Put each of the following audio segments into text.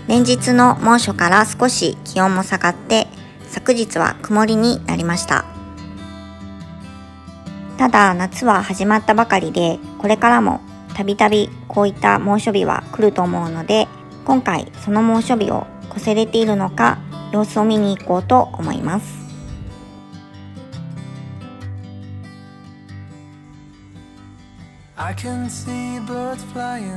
連日の猛暑から少し気温も下がって、昨日は曇りになりました。ただ夏は始まったばかりで、これからもたびたびこういった猛暑日は来ると思うので、今回その猛暑日を越せれているのか様子を見に行こうと思います。 I can see birds flying.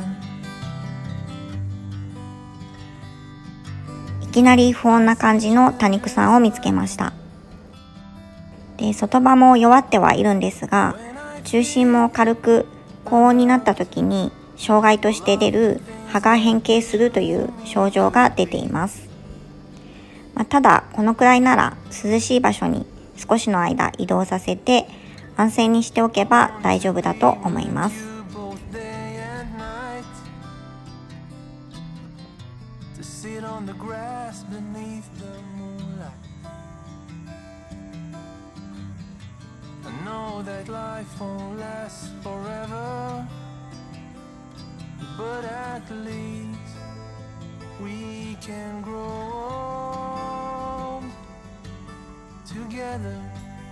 いきなり不穏な感じの多肉さんを見つけました。で、外葉も弱ってはいるんですが、中心も軽く高温になった時に障害として出る葉が変形するという症状が出ています。ただこのくらいなら涼しい場所に少しの間移動させて安静にしておけば大丈夫だと思います。 Sit on the grass beneath the moonlight. I know that life won't last forever, but at least we can grow old together.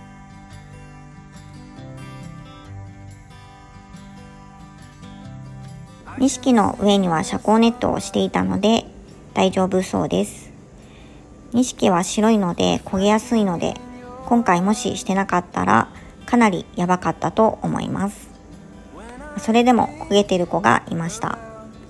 錦の上には遮光ネットをしていたので大丈夫そうです。錦は白いので焦げやすいので、今回もししてなかったらかなりやばかったと思います。それでも焦げてる子がいました。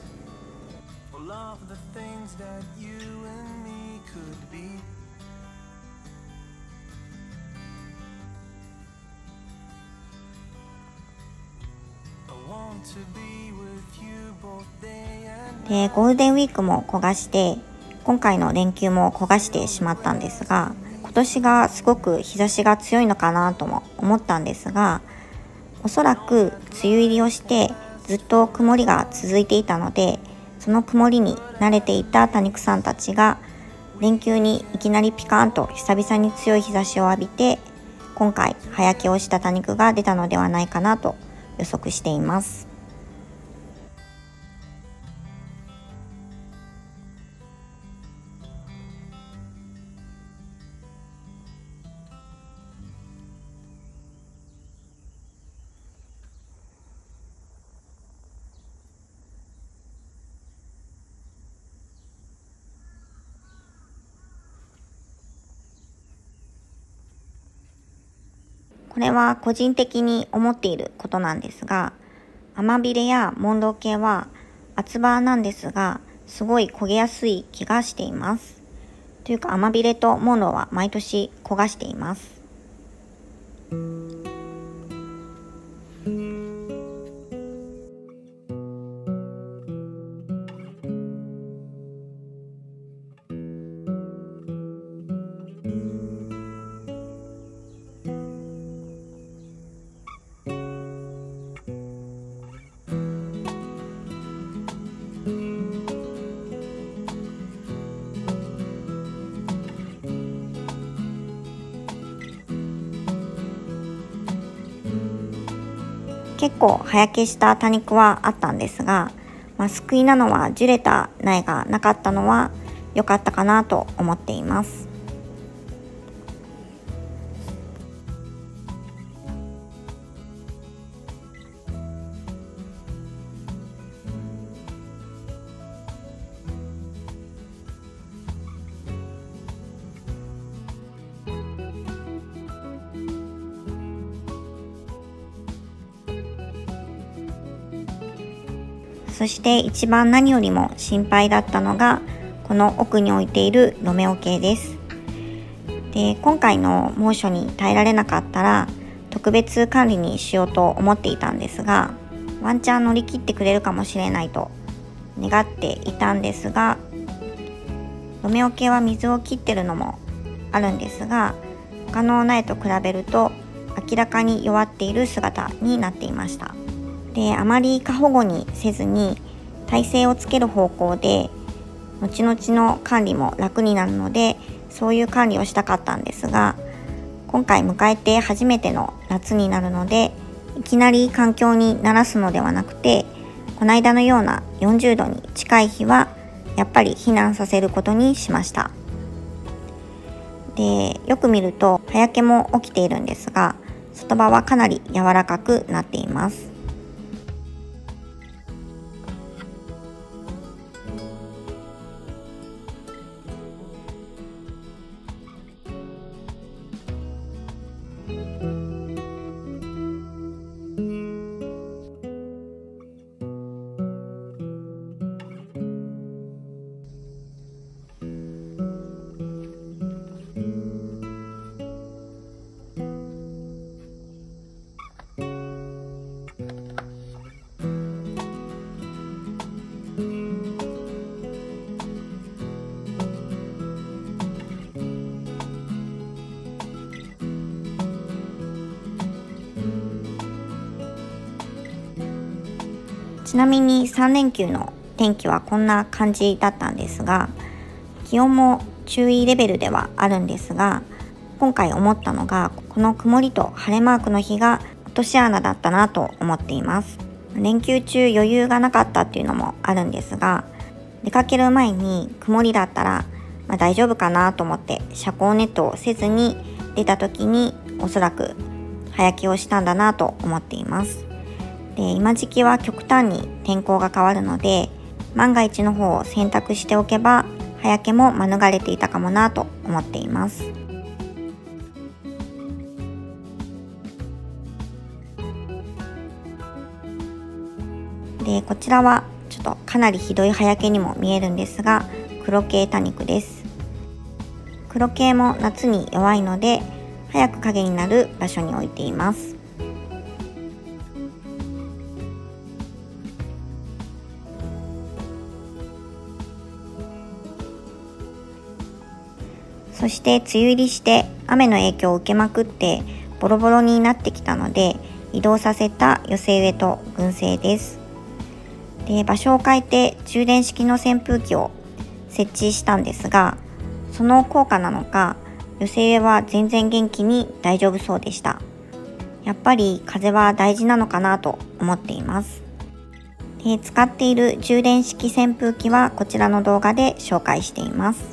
で、ゴールデンウィークも焦がして、今回の連休も焦がしてしまったんですが、今年がすごく日差しが強いのかなとも思ったんですが、おそらく梅雨入りをしてずっと曇りが続いていたので、その曇りに慣れていた多肉さんたちが連休にいきなりピカーンと久々に強い日差しを浴びて、今回早起きをした多肉が出たのではないかなと予測しています。これは個人的に思っていることなんですが、アマビレやモンロー系は厚葉なんですが、すごい焦げやすい気がしています。というかアマビレとモンローは毎年焦がしています。結構早消した多肉はあったんですが、救いなのは樹れた苗がなかったのは良かったかなと思っています。そして一番何よりも心配だったのがこの奥に置いているロメオ系です。で、今回の猛暑に耐えられなかったら特別管理にしようと思っていたんですが、ワンチャン乗り切ってくれるかもしれないと願っていたんですが、ロメオ系は水を切ってるのもあるんですが、他の苗と比べると明らかに弱っている姿になっていました。で、あまり過保護にせずに耐性をつける方向で後々の管理も楽になるので、そういう管理をしたかったんですが、今回迎えて初めての夏になるので、いきなり環境に慣らすのではなくて、この間のような40度に近い日はやっぱり避難させることにしました。で、よく見ると葉焼けも起きているんですが、外葉はかなり柔らかくなっています。ちなみに3連休の天気はこんな感じだったんですが、気温も注意レベルではあるんですが、今回思ったのが、この曇りと晴れマークの日が落とし穴だったなと思っています。連休中余裕がなかったっていうのもあるんですが、出かける前に曇りだったら、大丈夫かなと思って遮光ネットをせずに出た時に、おそらく葉焼けをしたんだなと思っています。で、今時期は極端に天候が変わるので、万が一の方を選択しておけば葉焼けも免れていたかもなと思っています。で、こちらはちょっとかなりひどい葉焼けにも見えるんですが、黒系多肉です。黒系も夏に弱いので、早く影になる場所に置いています。そして梅雨入りして雨の影響を受けまくってボロボロになってきたので、移動させた寄せ植えと群生です。で、場所を変えて充電式の扇風機を設置したんですが、その効果なのか寄せ植えは全然元気に大丈夫そうでした。やっぱり風は大事なのかなと思っています。で、使っている充電式扇風機はこちらの動画で紹介しています。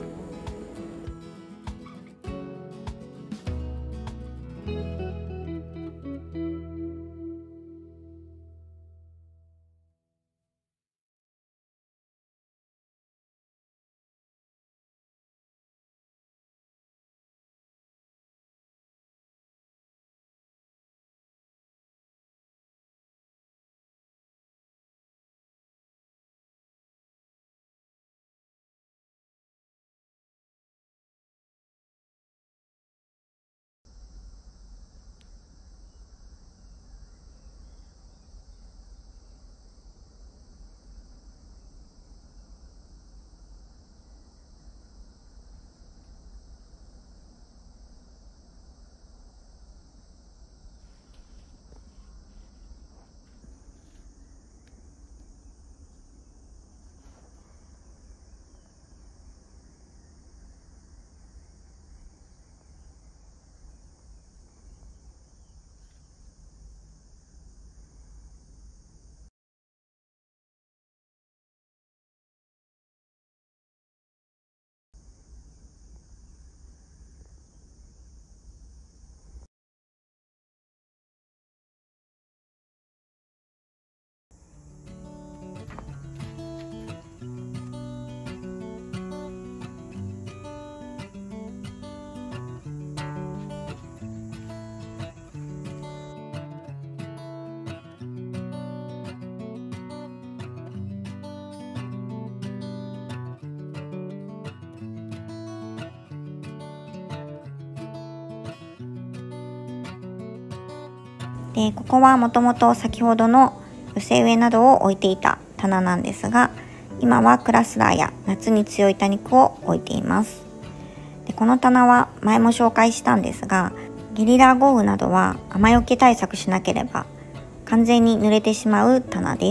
で、ここはもともと先ほどの寄せ植えなどを置いていた棚なんですが、今はクラスラーや夏に強い多肉を置いています。で、この棚は前も紹介したんですが、ゲリラ豪雨などは雨よけ対策しなければ完全に濡れてしまう棚です。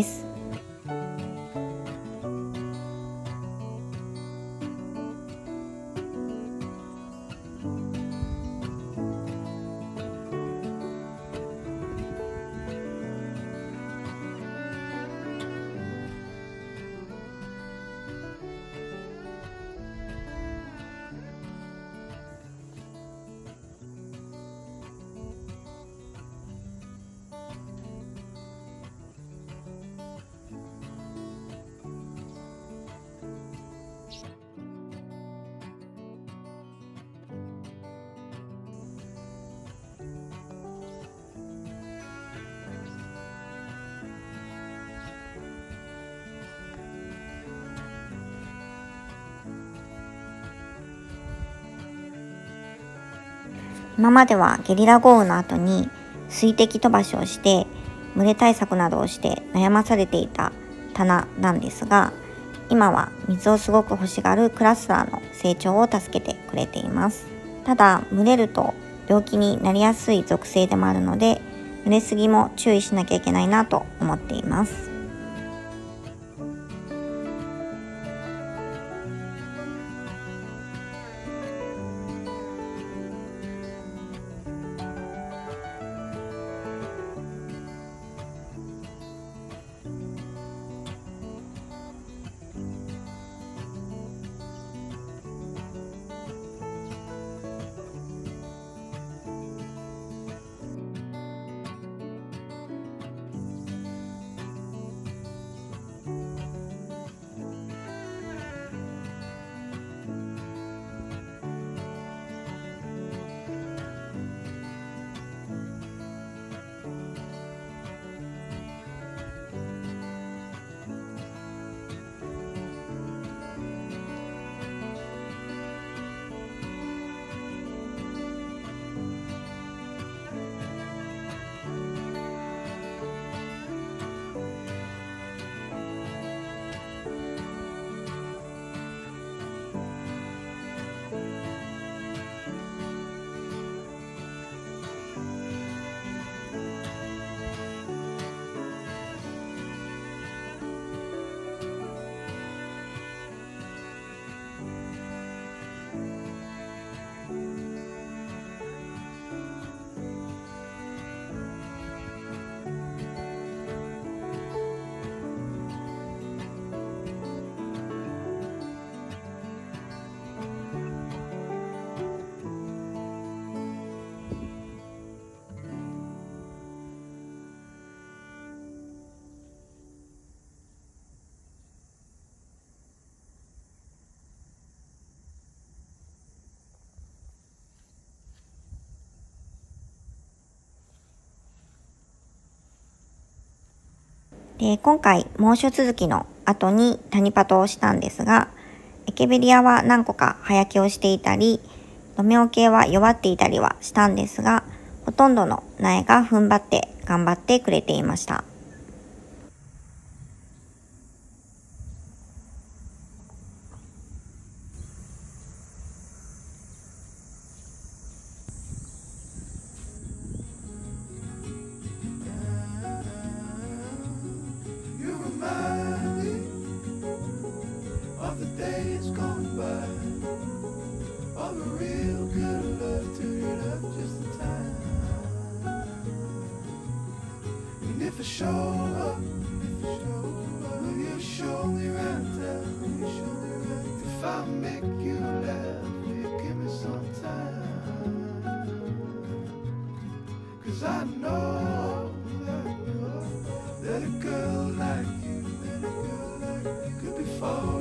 今まではゲリラ豪雨の後に水滴飛ばしをして蒸れ対策などをして悩まされていた棚なんですが、今は水をすごく欲しがるクラスターの成長を助けてくれています。ただ蒸れると病気になりやすい属性でもあるので、濡れすぎも注意しなきゃいけないなと思っています。で、今回猛暑続きの後にタニパトをしたんですが、エケベリアは何個か葉焼けをしていたり、ロメオ系は弱っていたりはしたんですが、ほとんどの苗が踏ん張って頑張ってくれていました。 If I show up, will you show me right down? If I make you laugh, will you give me some time? 'Cause I know that a girl like you could be falling